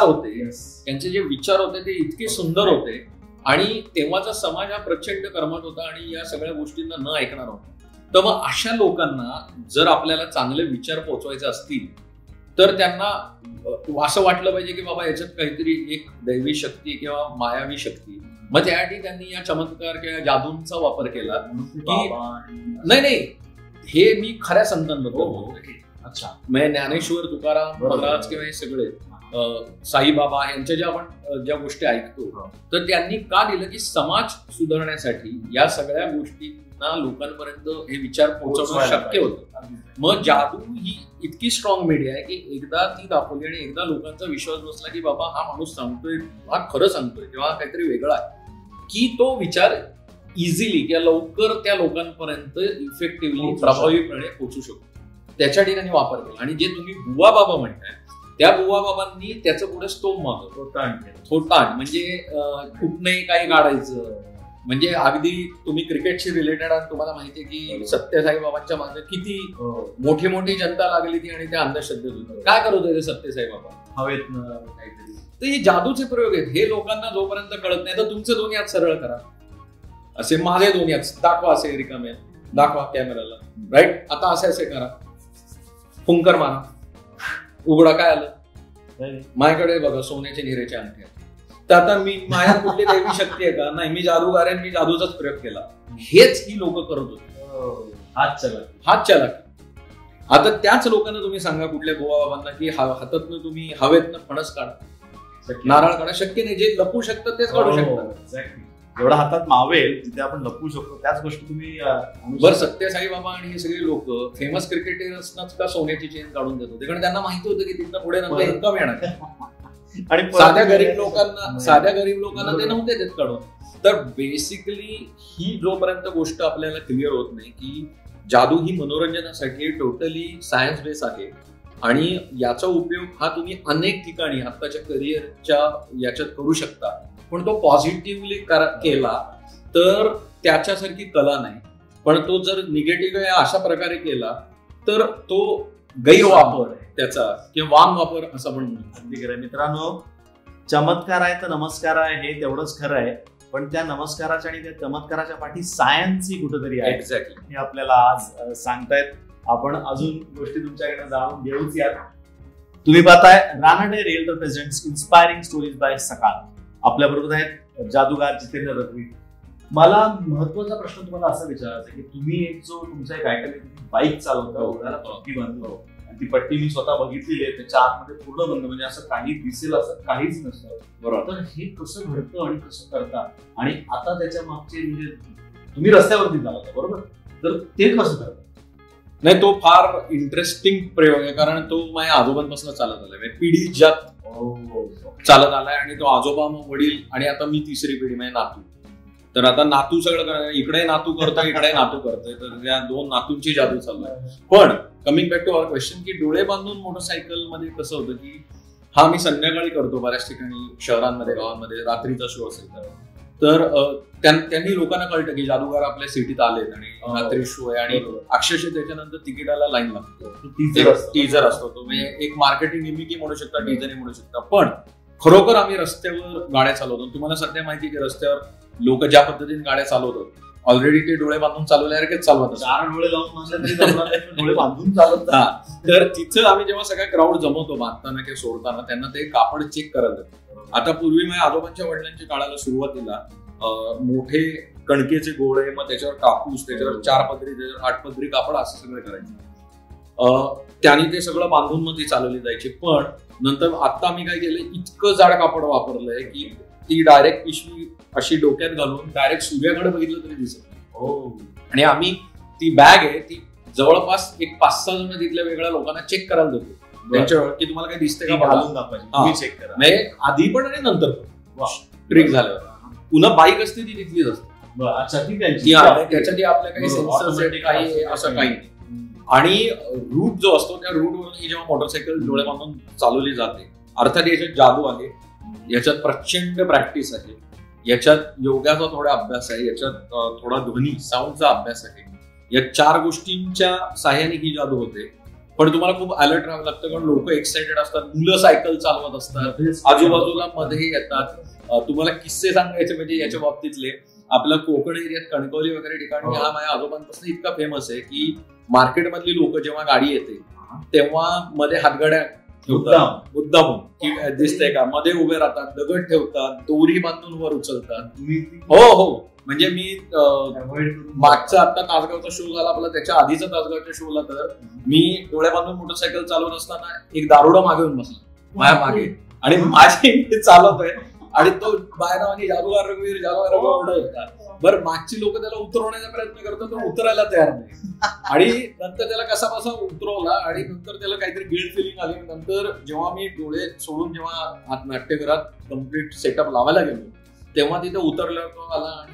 विचार होते ते इतके सुंदर होते. आणि तेव्हाचा समाज हा प्रचंड कर्मठ होता आणि या सगळ्या गोष्टींना न ऐकणार होता. तर मग अशा लोकांना जर आपल्याला चांगले विचार पोहोचवायचे असतील तर त्यांना असं वाटलं पाहिजे की बाबा याच्यात काहीतरी एक दैवी शक्ती किंवा मायावी शक्ती. मग त्यासाठी त्यांनी या चमत्कार किंवा जादूंचा वापर केला की नाही, हे मी खऱ्या संतांबद्दल बोलतो. अच्छा, म्हणजे ज्ञानेश्वर, तुकाराम महाराज किंवा हे सगळे साईबाबा यांच्या ज्या गोष्टी ऐकतो, तर त्यांनी का दिलं की समाज सुधारण्यासाठी या सगळ्या गोष्टींना लोकांपर्यंत हे विचार पोहोचवणं शक्य होतं. मग जादू ही इतकी स्ट्रॉंग मीडिया आहे की एकदा ती दाखवली आणि एकदा लोकांचा विश्वास बसला की बाबा हा माणूस सांगतोय, हा खरं सांगतोय किंवा काहीतरी वेगळा आहे, की तो विचार इझिली किंवा लवकर त्या लोकांपर्यंत इफेक्टिव्हली प्रभावीपणे पोहोचू शकतो. त्याच्यासाठी त्यांनी वापर केला. आणि जे तुम्ही बुवा बाबा म्हणताय त्या बुवा बाबांनी त्याचं पुढे स्तोम मागवलं, थोटांड म्हणजे कुठनंही काही काढायचं. म्हणजे अगदी तुम्ही क्रिकेटशी रिलेटेड आहात, तुम्हाला माहिती आहे की सत्यसाई बाबांच्या मागे किती मोठी मोठी जनता लागली ती आणि त्या अंधश्रद्धेत होती. काय करत होते सत्यसाई बाबा, हवेत काहीतरी. तर हे जादूचे प्रयोग आहेत. हे लोकांना जोपर्यंत कळत नाही तर तुमचे दोन्ही हात सरळ करा, असे माझे दोन्ही हात दाखवा, असे रिकामे दाखवा कॅमेराला, राईट. आता असे करा, फुंकर मारा, उघडा, काय आलं माझ्याकडे बघा, सोन्याचे निरेचे अंगठे. तर आता मी माझ्यात कुठली दैवी शक्ती आहे का? नाही, मी जादूगार आहे, मी जादूचाच प्रयोग केला. हेच ही लोक करत होते. हात चालाकी. आता त्याच लोकांना तुम्ही सांगा कुठल्या बुवा बाबांना की हातातनं तुम्ही हवेतनं फणस काढा, नारळ काढा, शक्य नाही. जे लपू शकतात तेच काढू शकतात. एवढा हातात मावेल जिथे आपण लपू शकतो त्याच गोष्टी तुम्ही. बरं, सत्यसाई बाबा आणि हे सगळे लोक फेमस क्रिकेटर्सनाच का सोन्याची चेन काढून देत होते? कारण त्यांना माहिती होतं की तिथनं पुढे नंतर इन्कम येणार. आणि साध्या गरीब लोकांना ते नव्हते देत काढून. तर बेसिकली ही जोपर्यंत गोष्ट आपल्याला क्लिअर होत नाही की जादू ही मनोरंजनासाठी टोटली सायन्स बेस आहे आणि याचा उपयोग हा तुम्ही अनेक ठिकाणी आत्ताच्या करिअरच्या याच्यात करू शकता, पण तो पॉझिटिव्हली केला तर त्याच्यासारखी कला नाही. पण तो जर निगेटिव्ह अशा प्रकारे केला तर तो गैरवापर त्याचा किंवा वाम वापर असं पण म्हणतो. मित्रांनो, चमत्कार आहे तर नमस्कार आहे हे तेवढंच खरं आहे, पण त्या नमस्काराच्या आणि त्या चमत्काराच्या पाठी सायन्सही कुठेतरी आहे. एक्झॅक्टली, हे आपल्याला आज सांगतायत. आपण अजून गोष्टी तुमच्याकडे जाणून घेऊच यात. तुम्ही पाहताय Ranade realtor presents inspiring stories by Sakal. आपल्या बरोबर आहेत जादूगार जितेंद्र रघवी. मला महत्वाचा प्रश्न तुम्हाला असा विचारायचा की तुम्ही एक जो तुमचा एक आयटम बाईक चालवता, ओढ्याला पट्टी बांधतो ती पट्टी मी स्वतः बघितलेली आहे, त्याच्या आतमध्ये पूर्ण बंद, म्हणजे असं काही दिसेल असं काहीच नसतं. बरोबर. तर हे कसं घडतं आणि कसं करतात, आणि आता त्याच्या मागचे म्हणजे तुम्ही रस्त्यावरती झाला होता बरोबर, तर ते कसं करतात? नाही, तो फार इंटरेस्टिंग प्रयोग आहे, कारण तो माझ्या आजोबांपासून चालत आलाय, पिढी ज्यात चालत आलाय, आणि तो आजोबा, मग वडील, आणि आता मी तिसरी पिढी म्हणजे नातू. तर आता नातू सगळं करतोय, इकडे नातू करतोय, इकडे नातू करतोय, तर या दोन नातूंची जादू चालू आहे. पण coming back to our question, की डोळे बांधून मोटरसायकल मध्ये कसं होतं, की हा मी संध्याकाळी करतो बऱ्याच ठिकाणी, शहरांमध्ये, गावांमध्ये रात्रीचा शो असेल तर त्यांनी लोकांना कळतं की जादूगार आपल्या सिटीत आलेत आणि रात्री शो आहे, आणि अक्षरशः त्याच्यानंतर तिकिटाला लाईन लागतो, टीजर असतो तो, म्हणजे एक मार्केटिंग निमित्त म्हणू शकता, टीजर म्हणू शकता. पण खरोखर आम्ही रस्त्यावर गाड्या चालवतो. तुम्हाला सध्या माहिती की रस्त्यावर लोक ज्या पद्धतीने गाड्या चालवतात, ऑलरेडी ते डोळे बांधून चालवल्यासारखेच चालवतात, 4 डोळे लावून डोळे बांधून चालवतात. तर तिथं आम्ही जेव्हा सगळा क्राऊड जमवतो बांधताना किंवा सोडताना, त्यांना ते कापड चेक करत. आता पूर्वी माझ्या आजोबांच्या वडिलांच्या काळाला सुरुवातीला मोठे कणकेचे गोळे, मग त्याच्यावर कापूस, त्याच्यावर 4 पदरी, त्याच्यावर 8 पदरी कापड, असं सगळं करायचं. त्यांनी ते सगळं बांधून मग ती चालवली जायची. पण नंतर आता आम्ही काय केलं, इतकं जाड कापड वापरलंय की ती डायरेक्ट पिशवी अशी डोक्यात घालून डायरेक्ट सूर्याकडे बघितलं तरी दिसत नाही. आणि आम्ही ती बॅग आहे ती जवळपास एक 5-6 जण तिथल्या वेगळ्या लोकांना चेक करायला देतो त्यांच्यावर, की तुम्हाला काही दिसते का घालून चेक करा, म्हणजे आधी पण आणि नंतर पण. ट्रिक झाल्यावर पुन्हा बाईक असते ती तिथलीच असते. त्याच्यासाठी आपल्या काही सेन्सर काही असं काही नाही. आणि रूट जो असतो त्या रूटवरून जेव्हा मोटरसायकल डोळे बांधून चालवली जाते, अर्थात याच्यात जादू आहे, याच्यात प्रचंड प्रॅक्टिस आहे, याच्यात योगाचा थोडा अभ्यास आहे, याच्यात थोडा ध्वनी साऊंडचा अभ्यास आहे. या 4 गोष्टींच्या साह्याने ही जादू होते. पण तुम्हाला खूप अलर्ट राहावं लागतं, कारण लोक एक्साइटेड असतात, मुलं सायकल चालवत असतात, आजूबाजूला मध्ये येतात. तुम्हाला किस्से सांगायचे म्हणजे याच्या बाबतीतले, आपल्या कोकण एरियात कणकवली वगैरे ठिकाणी हा माझ्या आजोबांपासून इतका फेमस आहे की मार्केटमधली लोक जेव्हा गाडी येते तेव्हा मध्ये हातगाड्या ठेवतात मुद्दामून, की दिसतंय का, मध्ये उभे राहतात, दगड ठेवतात, दोरी बांधून वर उचलतात. हो, म्हणजे मी मागचा आता तासगावचा शो झाला आपला, त्याच्या आधीचा तासगावच्या शोला तर मी डोळ्या बांधून मोटरसायकल चालवत असताना एक दारुडा मागे येऊन बसला माझ्या मागे, आणि माझे चालवतोय, आणि तो बाहेर म्हणजे जादूगार रघुवीर होता. बरं, मागची लोक त्याला उतरवण्याचा प्रयत्न करतात, तो उतरायला तयार नाही, आणि नंतर त्याला कसा बसा उतरवला, आणि नंतर त्याला काहीतरी गिल्ट फिलिंग आली. नंतर जेव्हा मी डोळे सोडून जेव्हा नाट्यगृहात कम्प्लीट सेटअप लावायला गेलो, तेव्हा तिथे उतरल्यावर तो आला, आणि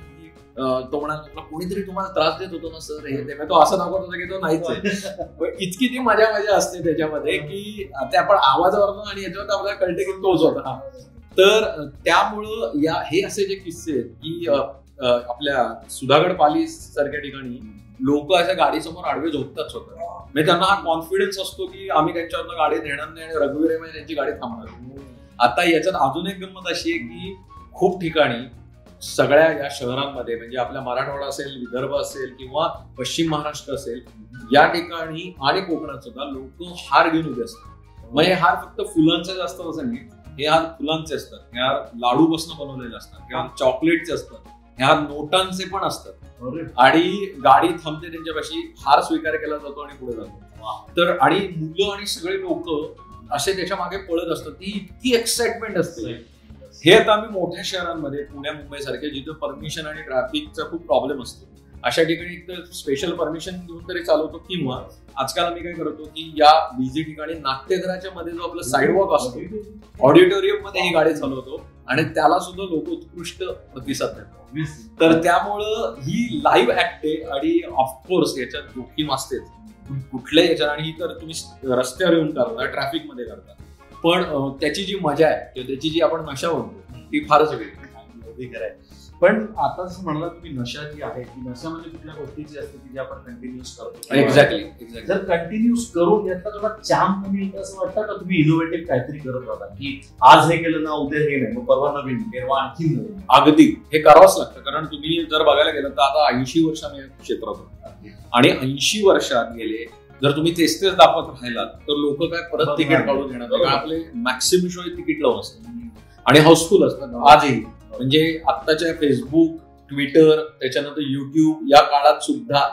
तो म्हणाला, कोणीतरी तुम्हाला त्रास देत होतो ना सर, हे ते. तो असं दाखवत होता की तो नाहीच आहे. इतकी ती मजा असते त्याच्यामध्ये, की ते आपण आवाजावरनं आणि याच्यावर आपल्याला कळते की तोच होता. तर त्यामुळं हे असे जे किस्से आहेत की आपल्या सुधागड पाली सारख्या ठिकाणी लोक अशा गाडीसमोर आडवे झोपतात स्वतः, म्हणजे त्यांना हा कॉन्फिडन्स असतो की आम्ही त्यांच्यावर गाडी नेणार नाही आणि रघुवीर त्यांची गाडी थांबणार. आता याच्यात अजून एक गंमत अशी आहे की खूप ठिकाणी सगळ्या या शहरांमध्ये, म्हणजे आपल्या मराठवाडा असेल, विदर्भ असेल किंवा पश्चिम महाराष्ट्र असेल, या ठिकाणी आणि कोकणात सुद्धा लोक हार घेऊन उभे असतात. म्हणजे हार फक्त फुलांचे असतात असं नाही, हे हार फुलांचे असतात, हे हार लाडू पासून बनवलेले असतात, हे हार चॉकलेटचे असतात, हे हार नोटांचे पण असतात. आणि गाडी थांबते त्यांच्यापाशी, हार स्वीकार केला जातो आणि पुढे जातो. तर आणि मुलं आणि सगळे लोक असे त्याच्या मागे पळत असतात, ती इतकी एक्साइटमेंट असते. हे आता आम्ही मोठ्या शहरांमध्ये, पुण्या मुंबई सारखे, जिथं परमिशन आणि ट्रॅफिकचा खूप प्रॉब्लेम असतो, अशा ठिकाणी एक तर स्पेशल परमिशन घेऊन तरी चालवतो, किंवा आजकाल आम्ही काय करतो की या बिझी ठिकाणी नाट्यगृहाच्या मध्ये जो आपला साईडवॉक असतो, ऑडिटोरियम मध्ये ही गाडी चालवतो, आणि त्याला सुद्धा लोक उत्कृष्ट प्रतिसाद देतात. तर त्यामुळं ही लाईव्ह ऍक्ट आहे, आणि ऑफकोर्स याच्यात जोखीम असतेच कुठल्याही याच्यात, आणि ही तर तुम्ही रस्त्यावर येऊन करता, ट्रॅफिक मध्ये करता, पण त्याची जी मजा आहे किंवा त्याची जी आपण नशा म्हणतो ती फारच वेगळी आहे. पण आता जसं म्हणला तुम्ही, नशा जी आहे ती नशा म्हणजे कुठल्या गोष्टीची असते की जी आपण कंटिन्यूस करतो. एक्झॅक्टली. जर कंटिन्यूस करून यातला थोडा चाम कमी येतं असं वाटतं का? तुम्ही इनोव्हेटिव्ह काहीतरी करत राहता की आज हे केलं ना उद्या हे नाही, मग परवा नवीन, तेव्हा आणखी नवीन. अगदी हे करावंच लागतं, कारण तुम्ही जर बघायला गेलं तर आता 80 वर्ष मी क्षेत्रात होतो, आणि 80 वर्षात गेले जर तुम्ही तेच दाखवत राहिलात तर लोक काय परत तिकीट काढून देणार. आपले मॅक्सिमम शो तिकीट लावून असतात आणि हाऊसफुल असतात आजही. म्हणजे आत्ताच्या फेसबुक, ट्विटर, त्याच्यानंतर युट्यूब या काळात सुद्धा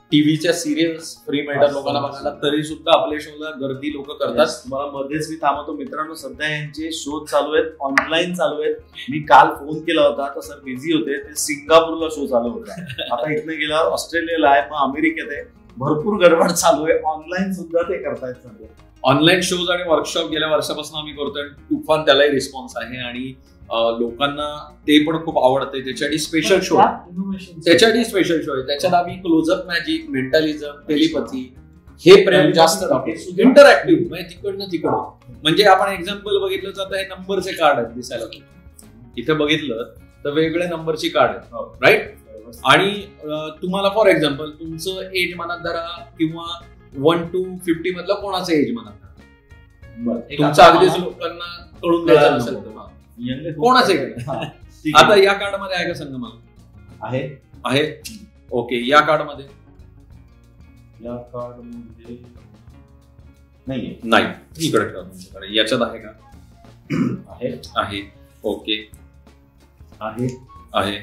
टीव्हीच्या सिरियल्स फ्री मिळतात लोकांना बघायला, तरी सुद्धा आपल्या शोला गर्दी लोक करतात. मला मध्येच मी थांबवतो मित्रांनो, सध्या यांचे शो चालू आहेत, ऑनलाईन चालू आहेत. मी काल फोन केला होता तर सर बिझी होते, ते सिंगापूरला शो चालू होता. आता इथनं गेल्यावर ऑस्ट्रेलियाला आहे, मग अमेरिकेत आहे, भरपूर गडबड चालू आहे. ऑनलाईन सुद्धा ते करतायत सध्या. ऑनलाईन शोज आणि वर्कशॉप गेल्या वर्षापासून आम्ही करतोय. तुफान त्यालाही रिस्पॉन्स आहे आणि लोकांना ते पण खूप आवडते. त्याच्यासाठी स्पेशल शो आहे, त्याच्यात आम्ही क्लोजअप मॅजिक, मेंटलिझम, टेलिपॅथी हे प्रेम जास्त दाखवतो. इंटरॅक्टिव्ह म्हणजे तिकडनं तिकडं. म्हणजे आपण एक्झाम्पल बघितलं तर हे नंबरचे कार्ड आहेत दिसायला, इथे बघितलं तर वेगवेगळ्या नंबरची कार्ड आहेत, राईट. आणि तुम्हाला फॉर एक्झाम्पल तुमचं एज मनात धरा किंवा 1 to 50 मधलं कोणाचं एज मनात धरा, तुमचं अगदीच लोकांना कळून द्यायचं नसेल तर कोणाचं आहे. आता या कार्ड मध्ये आहे का सांगा मला? आहे. ओके, या कार्ड मध्ये नाही. इकडे ठेवा तुमच्याकडे. याच्यात आहे का? आहे. ओके, आहे.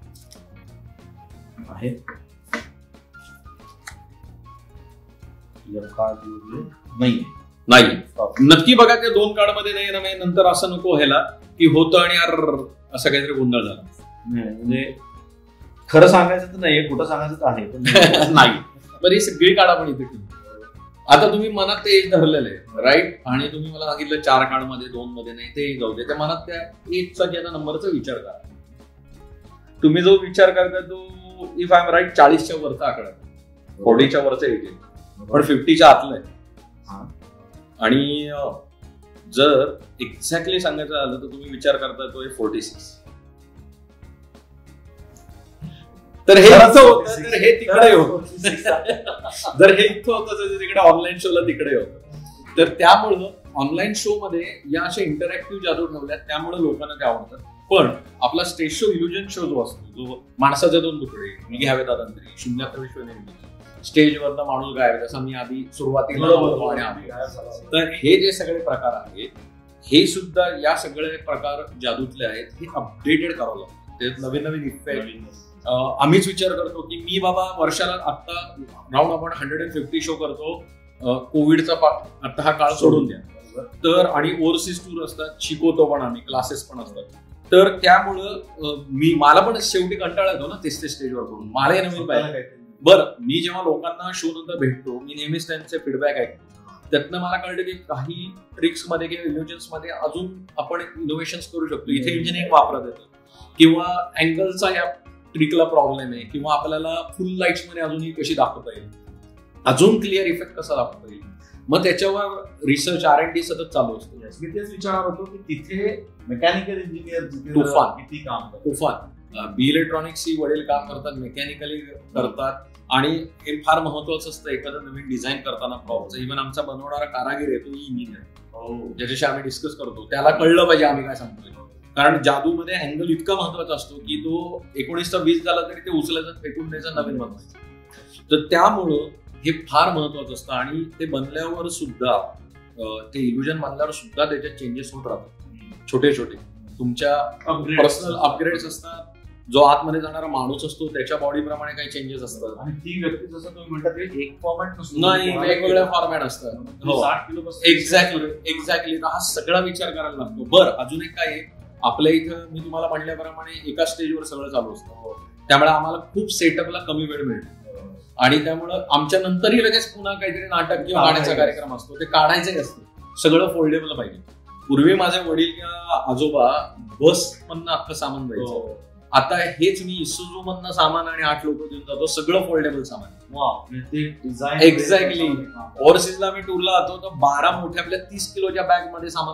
नाही. नक्की बघा, त्या 2 कार्ड मध्ये नाही ना. नंतर असं नको व्हायला की होतं आणि असं काहीतरी गोंधळ झाला. म्हणजे खरं सांगायचं तर नाहीये, कुठं सांगायचं तर आहे नाही. बरं, ही सगळी कार्ड आपण इथे ठेवू. आता तुम्ही मनात ते एज धरलेलं आहे, राईट. आणि तुम्ही मला सांगितलं 4 कार्ड मध्ये 2 मध्ये नाही, ते जाऊ दे. त्या मनात त्या एजचा किंवा नंबरचा विचार करा. तुम्ही जो विचार करता तो इफ आय एम राईट 40च्या वरचा आकडा, 40च्या वरचा एज आहे, पण 50च्या आतलं आहे. आणि जर एक्झॅक्टली सांगायचं झालं तर तुम्ही विचार करता तो 46. तर हे असं होतं, तर हे तिकडे होतं. जर हे इथं होतं तर तिकडे ऑनलाईन शोला तिकडे होतं. तर त्यामुळं ऑनलाईन शो मध्ये या अशा इंटरॅक्टिव्ह जादू ठेवल्यात, त्यामुळे लोकांना ते आवडतात. पण आपला स्टेज शो इल्युजन शो जो असतो, जो माणसाचे 2 तुकडे, मी घ्यावे दादांतरी, शून्यात विश्व निर्मिती, स्टेजवरचा माणूस गायब, जसं मी आधी सुरुवातीला. तर हे जे सगळे प्रकार आहेत, हे सुद्धा या सगळे प्रकार जादूतले आहेत. हे अपडेटेड करावं लागतं, ते नवीन इफेक्ट. आम्हीच विचार करतो की मी बाबा वर्षाला आता राऊंड आपण 150 शो करतो. कोविडचा आता हा काळ सोडून द्या तर, आणि ओव्हरसीज टूर असतात, शिकवतो पण आम्ही, क्लासेस पण असतात. तर त्यामुळं मला पण शेवटी कंटाळा येतो ना तेच स्टेजवर करून. मलाही नवीन पाहिजे. बरं, मी जेव्हा लोकांना शो नंतर भेटतो, मी नेहमीच त्यांचे फीडबॅक ऐकतो. त्यातनं मला कळलं की काही ट्रिक्स मध्ये किंवा इल्युजन्स मध्ये अजून आपण इनोव्हेशन्स करू शकतो. इथे इंजिनिअरिंग वापरत येतं, किंवा अँगलचा या ट्रिकला प्रॉब्लेम आहे, किंवा आपल्याला फुल लाईट्स मध्ये अजूनही कशी दाखवता येईल, अजून क्लिअर इफेक्ट कसा दाखवता येईल. मग त्याच्यावर रिसर्च R&D सतत चालू असतो. मी तेच विचारणार होतो की तिथे मेकॅनिकल इंजिनियर तुफान किती काम करतात. तुफान बी इलेक्ट्रॉनिक्सची वडील काम करतात, मेकॅनिकली करतात. आणि हे फार महत्वाचं असतं एखादं नवीन डिझाईन करताना प्रॉब्लेम. इव्हन आमचा बनवणारा कारागीर आहे तो इंजिनियर, ज्याच्याशी आम्ही डिस्कस करतो. त्याला कळलं पाहिजे आम्ही काय सांगतोय, कारण जादूमध्ये अँगल इतका महत्वाचा असतो की तो 19 चा 20 झाला तरी ते उचलायचं, फेकून द्यायचं, नवीन बनवायचं. तर त्यामुळं हे फार महत्वाचं असतं. आणि ते बनल्यावर सुद्धा, ते इल्युजन बनल्यावर सुद्धा त्याच्यात चेंजेस होत राहतात, छोटे छोटे. तुमच्या पर्सनल अपग्रेड्स असतात. जो आतमध्ये जाणारा माणूस असतो त्याच्या बॉडी प्रमाणे काही चेंजेस असतात. आणि ती व्यक्ती जसं तुम्ही म्हणता ते एक फॉर्मॅट नसतो, नाही, वेगवेगळ्या फॉर्मॅट असतात. 60 किलो. एक्झॅक्टली. हा सगळा विचार करायला लागतो. बरं, अजून एक काय आहे, आपल्या इथं मी तुम्हाला म्हणल्याप्रमाणे एका स्टेजवर सगळं चालू असतं. त्यामुळे आम्हाला खूप सेटअपला कमी वेळ मिळतो. आणि त्यामुळं आमच्या नंतरही लगेच पुन्हा काहीतरी नाटक किंवा गाण्याचा कार्यक्रम असतो, ते काढायचंही असतं. सगळं फोल्डेबल पाहिजे. पूर्वी माझे वडील किंवा आजोबा बस मधनं अख्खं सामान जायचं. आता हेच मी इसूझू मधनं सामान आणि 8 लोक घेऊन जातो, सगळं फोल्डेबल सामान. एक्झॅक्टली. ओव्हरसीजला मी टूरला जातो तर 12 मोठ्या आपल्या 30 किलोच्या बॅग मध्ये सामान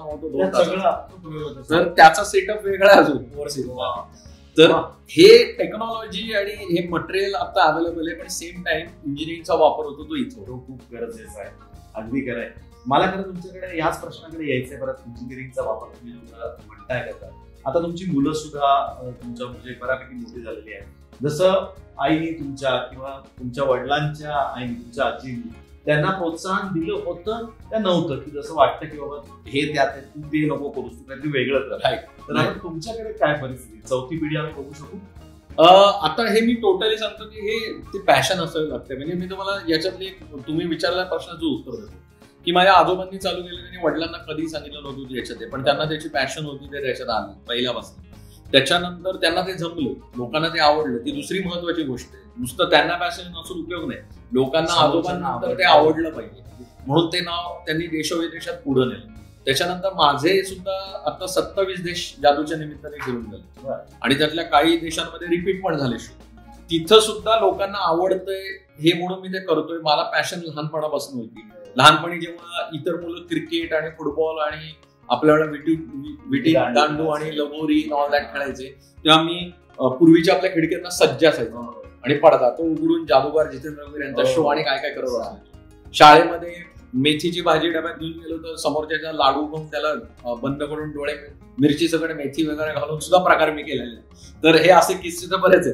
होतो. तर त्याचा सेटअप वेगळा अजून ओव्हरसीज. तर हे टेक्नॉलॉजी आणि हे मटेरियल आता अवेलेबल आहे, पण सेम टाइम इंजिनिअरिंगचा वापर होतो तो इथं खूप गरजेचा आहे. अगदी खरं आहे. मला खरं तुमच्याकडे याच प्रश्नाकडे यायचंय. परत इंजिनिअरिंगचा वापर तुम्ही म्हणताय का? आता तुमची मुलं सुद्धा तुमच्या म्हणजे बऱ्यापैकी मोठी झालेली आहेत. जसं आईने तुमच्या किंवा तुमच्या वडिलांच्या आईने, तुमच्या आजीने त्यांना प्रोत्साहन दिलं होतं त्या नव्हतं, की जसं वाटतं की बाबा हे त्यात तू ते नको करूस, तू काहीतरी वेगळं कर. तर तुमच्याकडे काय परिस्थिती, चौथी पिढी आम्ही बघू शकू? आता हे मी टोटली सांगतो की हे ते पॅशन असायला लागते. म्हणजे मी तुम्हाला याच्यातली तुम्ही विचारलेल्या प्रश्नाचं उत्तर देतो की माझ्या आजोबांनी चालू केलं, त्यांनी वडिलांना कधी सांगितलं नव्हतं की याच्यात आहे, पण त्यांना त्याची पॅशन होती, ते त्याच्यात आलं पहिल्यापासून. त्याच्यानंतर त्यांना ते जमलं, लोकांना ते आवडलं, ती दुसरी महत्वाची गोष्ट आहे. नुसतं त्यांना पॅशन नसून उपयोग नाही, लोकांना आजोबांना ते आवडलं पाहिजे, म्हणून ते नाव त्यांनी देशोविदेशात पुढे नेलं. त्याच्यानंतर माझे सुद्धा आता 27 देश जादूच्या निमित्ताने फिरून गेले आणि त्यातल्या काही देशांमध्ये रिपीट पण झाले शो. तिथं सुद्धा लोकांना आवडतंय हे म्हणून मी ते करतोय. मला पॅशन लहानपणापासून होती. लहानपणी जेव्हा इतर मुलं क्रिकेट आणि फुटबॉल आणि आपल्याला विटी दांडू आणि लगोरी ऑल दॅट खेळायचे, तेव्हा मी पूर्वीच्या आपल्या खिडक्यांना सज्ज असायचो आणि पडदा तो उघडून जादूगार जितेंद्र रघुवीर यांचा शो आणि काय काय करत असायचो. शाळेमध्ये मेथीची भाजी डब्यात घेऊन गेलो तर समोरच्या लाडू घेऊन त्याला बंद करून डोळे मिरची सगळे मेथी वगैरे घालून सुद्धा प्रकार मी केलेले. तर हे असे किस्से तर बरेच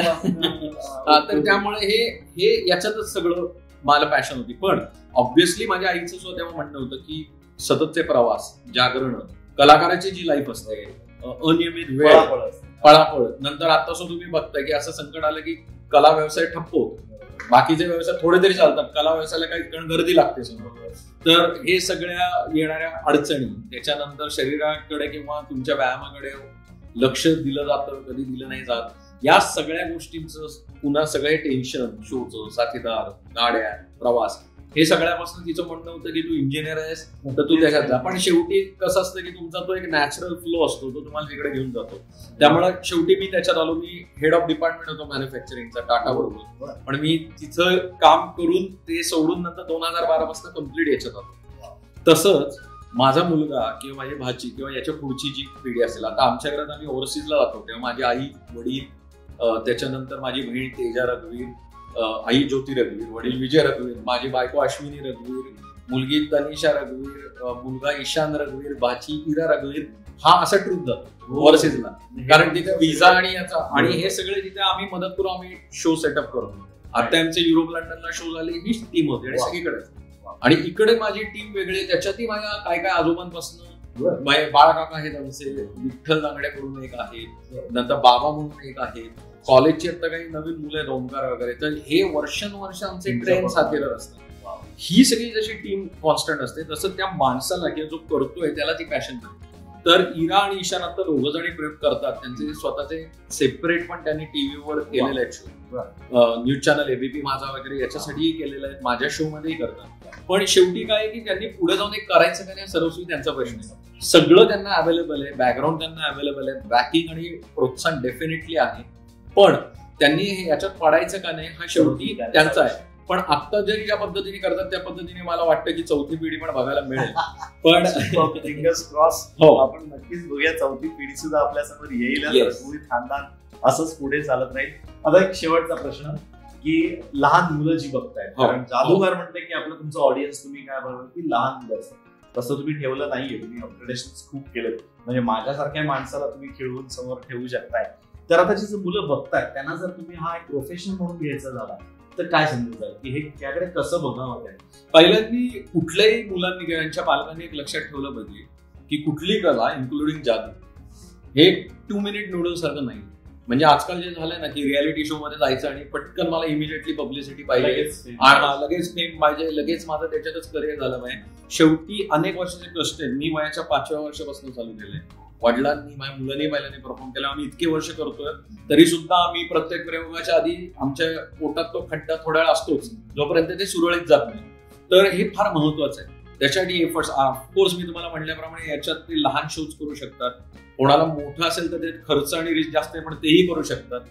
आहेत. तर त्यामुळे हे याच्यातच सगळं मला पॅशन होती. पण ऑब्व्हियसली माझ्या आईचं सुद्धा तेव्हा म्हणणं होतं की सततचे प्रवास, जागरण, कलाकाराची जी लाईफ असते, अनियमित वेळ, पळापळ, नंतर आता सुद्धा तुम्ही बघताय की असं संकट आलं की कला व्यवसाय ठप्प होतो. बाकीचे व्यवसाय थोडे तरी चालतात, कला व्यवसायाला काही गर्दी लागते समोर. तर हे सगळ्या येणाऱ्या अडचणी, त्याच्यानंतर शरीराकडे किंवा तुमच्या व्यायामाकडे लक्ष दिलं जातं, कधी दिलं नाही जात, या सगळ्या गोष्टींचं पुन्हा सगळे टेन्शन, शोचं, साथीदार, गाड्या, प्रवास, हे सगळ्यापासून तिचं म्हणणं होतं की तू इंजिनियर आहेस तर तू त्याच्यात जा. पण शेवटी कसं असतं की तुमचा तो एक नॅचरल फ्लो असतो, तो तुम्हाला तिकडे घेऊन जातो. त्यामुळे शेवटी मी त्याच्यात आलो. मी हेड ऑफ डिपार्टमेंट होतो मॅन्युफॅक्चरिंगचा टाटा बरोबर, पण मी तिथं काम करून ते सोडून नंतर 2012 पासून कम्प्लीट याच्यात आलो. तसंच माझा मुलगा किंवा माझी भाची किंवा याच्या पुढची जी पिढी असेल, आता आमच्या घरात आम्ही ओव्हरसीजला जातो तेव्हा माझी आई, वडील, त्याच्यानंतर माझी बहीण तेजा रघुवीर, आई ज्योती रघुवीर, वडील विजय रघुवीर, माझी बायको अश्विनी रघुवीर, मुलगी तनिषा रघुवीर, मुलगा ईशान रघुवीर, भाची इरा रघुवीर, हा असा ट्रूप जातो ओव्हरसीजला. कारण तिथे विजा आणि याचा आणि हे सगळे तिथे आम्ही मदत करू, आम्ही शो सेटअप करतो. आता आमचे युरोप लंडनला शो झाले, हीच टीम होती आणि सगळीकडे. आणि इकडे माझी टीम वेगळी, त्याच्यातही माझ्या काय काय आजोबांपासून बाळ काका आहेत आमचे, विठ्ठल दांगडे करून एक आहे, नंतर बाबा म्हणून एक आहे, कॉलेजची आता काही नवीन मुलं आहेत ओंकार वगैरे. तर हे वर्षानुवर्ष आमचे ट्रेन साथीदार असतात. ही सगळी जशी टीम कॉन्स्टंट असते तसं त्या माणसाला किंवा जो करतोय त्याला ती पॅशन करते. तर इरा आणि ईशान आता दोघं जणी प्रयोग करतात, त्यांचे स्वतःचे सेपरेट पण त्यांनी टीव्हीवर केलेले आहेत शो, न्यूज चॅनल एबीपी माझा वगैरे याच्यासाठीही केलेलं आहे, माझ्या शो मध्येही करतात. पण शेवटी काय की त्यांनी पुढे जाऊन एक करायचं का नाही सर्वस्वी त्यांचा प्रश्न आहे. सगळं त्यांना अवेलेबल आहे, बॅकग्राऊंड त्यांना अवेलेबल आहे, बॅकिंग आणि प्रोत्साहन डेफिनेटली आहे, पण त्यांनी याच्यात पडायचं का नाही हा शेवटी त्यांचा आहे. पण आता जरी ज्या पद्धतीने करतात त्या पद्धतीने मला वाटतं की चौथी पिढी पण बघायला मिळेल. पण फिंगर्स क्रॉस, आपण नक्कीच बघूया चौथी पिढी सुद्धा आपल्यासमोर येईल, खानदान असंच पुढे चालत राहील. आता एक शेवटचा प्रश्न की लहान मुलं जी बघतायत, कारण जादूगार म्हणते की आपलं तुमचं ऑडियन्स तुम्ही काय बघा की लहान मुलं, तसं तुम्ही ठेवलं नाहीये, तुम्ही अपग्रेडेशन खूप केलं, म्हणजे माझ्यासारख्या माणसाला तुम्ही खेळवून समोर ठेवू शकताय. तर आता जी मुलं बघतायत त्यांना जर तुम्ही हा एक प्रोफेशन म्हणून घ्यायचा झाला तर काय समजून जाईल की हे त्याकडे कसं बघावं? पहिल्यांदी कुठल्याही मुलांनी किंवा त्यांच्या पालकांनी एक लक्षात ठेवलं पाहिजे की कुठली कला इन्क्लुडिंग जादू हे 2 मिनिट नूडल्स सारखं नाही. म्हणजे आजकाल जे झालंय ना की रियालिटी शो मध्ये जायचं आणि पटकन मला इमिडिएटली पब्लिसिटी पाहिजे, लगेच फेम पाहिजे, लगेच माझं त्याच्यातच करिअर झालं पाहिजे. शेवटी अनेक वर्षाचे कष्ट आहेत. मी वयाच्या 5व्या वर्षापासून चालू केलंय. वडिलांनी, माझ्या मुलांनी पहिल्यांदा परफॉर्म केला. आम्ही इतके वर्ष करतोय तरी सुद्धा आम्ही प्रत्येक प्रयोगाच्या आधी आमच्या पोटात तो खड्डा थोडा वेळ असतोच जोपर्यंत ते सुरळीत जात नाही. तर हे फार महत्वाचं आहे. त्याच्यासाठी एफर्ट्स, ऑफकोर्स मी तुम्हाला म्हटल्याप्रमाणे याच्यात ते लहान शोज करू शकतात. कोणाला मोठं असेल तर ते खर्च आणि रिस्क जास्त आहे पण तेही करू शकतात.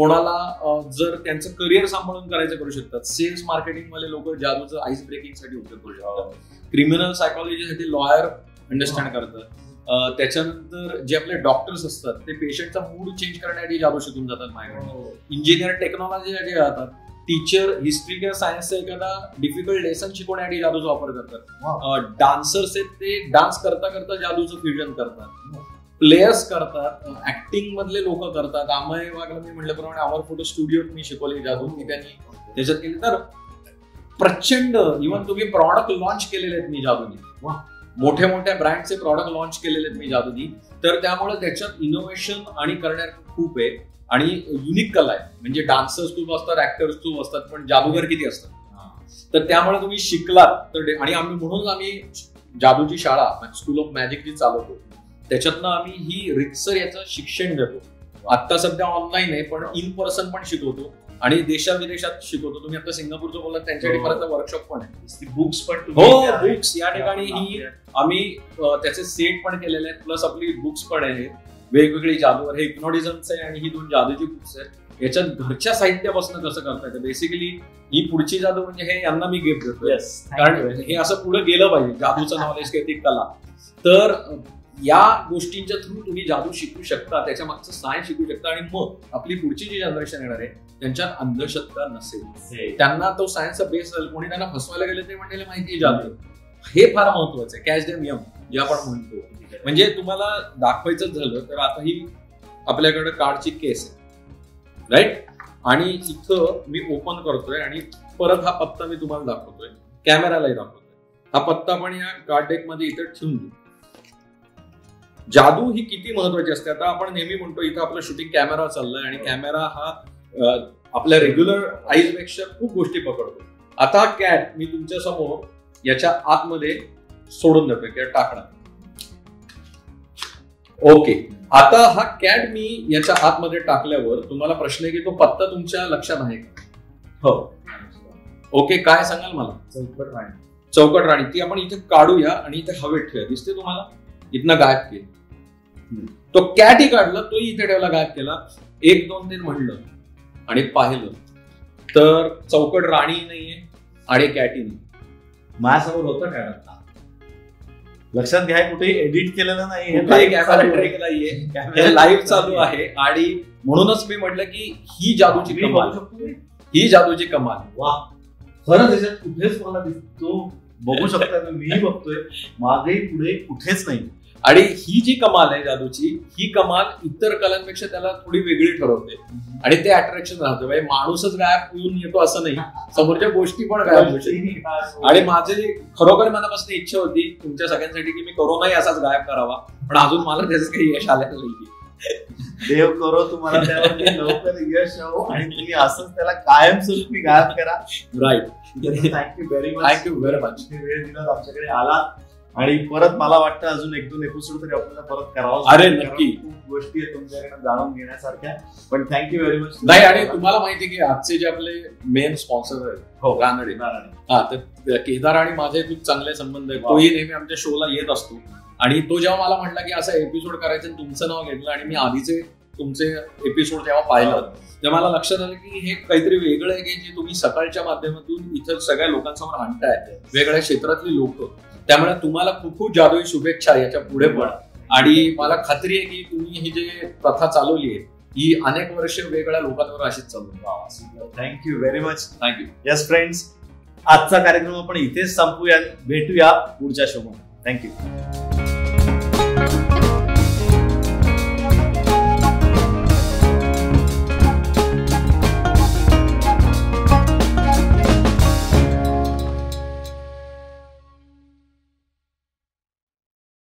कोणाला जर त्यांचं करिअर सांभाळून करायचं करू शकतात. सेल्स मार्केटिंग वाले लोक जादूचं आईस ब्रेकिंग साठी उपयोग करू शकतात. क्रिमिनल सायकॉलॉजीसाठी लॉयर अंडरस्टँड करतात. त्याच्यानंतर जे आपले डॉक्टर्स असतात ते पेशंटचा मूड चेंज करण्यासाठी जादू शिकून जातात माझ्याकडे. इंजिनियर टेक्नॉलॉजीसाठी जातात. टीचर हिस्ट्री किंवा सायन्सचा एखादा डिफिकल्ट लेसन शिकवण्यासाठी जादूचा वापर करतात. डान्सर्स आहेत ते डान्स करता करता जादूचं फ्युजन करतात. प्लेयर्स करतात. ऍक्टिंग मधले लोक करतात. अमय वाघला मी म्हटल्याप्रमाणे अमर फोटो स्टुडिओत मी शिकवली जादू की त्यांनी त्याच्यात केली. तर प्रचंड इव्हन तुम्ही प्रॉडक्ट लॉन्च केलेले आहेत मी जादूनी. मोठ्या मोठ्या ब्रँडचे प्रॉडक्ट लॉन्च केलेले आहेत मी जादूनी. तर त्यामुळे त्याच्यात इनोव्हेशन आणि करण्यात खूप आहे. आणि युनिक कला आहे. म्हणजे डान्सर्स खूप असतात, ऍक्टर्स खूप असतात, पण जादूगर किती असतात. तर त्यामुळे तुम्ही शिकलात तर आणि आम्ही जादूची शाळा स्कूल ऑफ मॅजिक जी चालवतो त्याच्यातनं आम्ही ही रितसर याचं शिक्षण देतो. आता सध्या ऑनलाईन आहे पण इन पर्सन पण शिकवतो आणि देशाविदेशात शिकवतो. तुम्ही आता सिंगापूरचं बोललात, त्यांच्याकडे परत वर्कशॉप पण आहे. बुक्स पण बुक्स या ठिकाणी ही आम्ही त्याचे सेट पण केलेले आहेत, प्लस आपली बुक्स पण आहेत वेगवेगळी जादूवर. हे हिप्नोटिझमचं आहे आणि ही 2 जादूची बुक्स आहेत. याच्यात घरच्या साहित्यापासून कसं करता येतं. बेसिकली ही पुढची जादू म्हणजे हे यांना मी गिफ्ट देतो, कारण हे असं पुढे गेलं पाहिजे जादूचं नॉलेज किंवा ती कला. तर या गोष्टींच्या थ्रू तुम्ही जादू शिकू शकता, त्याच्या मागचं सायन्स शिकू शकता आणि मग आपली पुढची जी जनरेशन येणार आहे त्यांच्यात अंधश्रद्धा नसेल, त्यांना तो सायन्सचा बेस असेल. कोणी त्यांना फसवायला गेलं ते म्हणले माहिती जादू, हे फार महत्वाचं आहे. कॅच देम यंग जे आपण म्हणतो. म्हणजे तुम्हाला दाखवायचं झालं तर आता ही आपल्याकडे कार्डची केस आहे, राईट. आणि इथं मी ओपन करतोय आणि परत हा पत्ता मी तुम्हाला दाखवतोय, कॅमेरालाही दाखवतोय. हा पत्ता पण या कार्ड डेक मध्ये इथं ठेवून देऊ. जादू ही किती महत्वाची असते. आता आपण नेहमी म्हणतो इथं आपलं शूटिंग कॅमेरा चाललाय आणि कॅमेरा हा आपल्या रेग्युलर आईज पेक्षा खूप गोष्टी पकडतो. आता हा कॅट मी तुमच्या समोर याच्या आतमध्ये सोडून देतोय किंवा टाकणार. ओके, आता हा कॅट मी याच्या आतमध्ये टाकल्यावर तुम्हाला प्रश्न आहे की तो पत्ता तुमच्या लक्षात आहे का? हो. ओके, काय सांगाल मला? चौकट राणी ती आपण इथे काढूया आणि इथे हवेत ठेवूया. दिसते तुम्हाला? इथनं गायब केली. तो कॅटही काढला, तोही इथे ठेवला, गायब केला. 1 2 3 म्हणलं आणि पाहिलं तर चौकट राणी नाहीये आणि कॅटही नाही. माझ्यासमोर होतं काय? लक्षात घ्या, कुठे एडिट केलेलं नाही, लाईव्ह चालू आहे. आणि म्हणूनच मी म्हटलं की ही जादूची कमाल, ही जादूची कमाल. वा, खरंच याच्यात कुठेच मला दिसतो, बघू शकता मी बघतोय, मागे पुढे कुठेच नाही. आणि ही जी कमाल आहे जादूची, ही कमाल इतर कलांपेक्षा त्याला थोडी वेगळी ठरवते आणि ते अट्रॅक्शन राहतं. म्हणजे माणूसच गायब होऊन येतो असं नाही, समोरच्या गोष्टी पण गायब होऊ शकतात. आणि माझी खरोखर मनापासून इच्छा होती तुमच्या सगळ्यांसाठी की मी कोरोनाही असाच गायब करावा, पण अजून मला त्याचं काही यश आलेलं नाही. देव करो तुम्हाला त्यावर लवकर यश हो आणि तुम्ही असंच त्याला कायमस्वरूपी गायब करा. राईट. Thank you very much. वेळ दिला, आमच्याकडे आला आणि परत मला वाटतं अजून 1 2 एपिसोड तरी आपल्याला परत करावं. अरे नक्की, खूप गोष्टी आहेत तुमच्याकडे जाणून घेण्यासारख्या. पण थँक्यू व्हेरी मच. नाही, आणि तुम्हाला माहिती आहे की आजचे जे आपले मेन स्पॉन्सर आहेत, हो, रानडे. हा, तर केदार आणि माझे खूप चांगले संबंध आहेत. तोही नेहमी आमच्या शोला येत असतो आणि तो जेव्हा मला म्हटला की असा एपिसोड करायचं, तुमचं नाव घेतलं आणि मी आधीचे तुमचे एपिसोड जेव्हा पाहिलं तेव्हा मला लक्षात आलं की हे काहीतरी वेगळं आहे की जे तुम्ही सकाळच्या माध्यमातून इथं सगळ्या लोकांसमोर आणताय, वेगळ्या क्षेत्रातली लोक. त्यामुळे तुम्हाला खूप खूप जादुई शुभेच्छा याच्या पुढे पण. आणि मला खात्री आहे की तुम्ही ही जी प्रथा चालवली आहे ही अनेक वर्ष वेगळ्या लोकांवर अशीच चालवली. Thank you very much. Thank you. Yes friends, आजचा कार्यक्रम आपण इथेच संपूया. भेटूया पुढच्या शोमध्ये. थँक्यू.